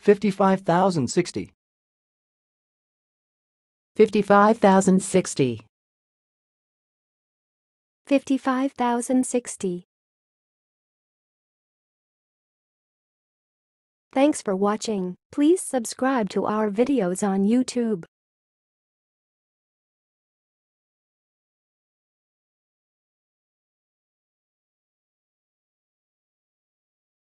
55,060. 55,060. 55,060. Thanks for watching. Please subscribe to our videos on YouTube.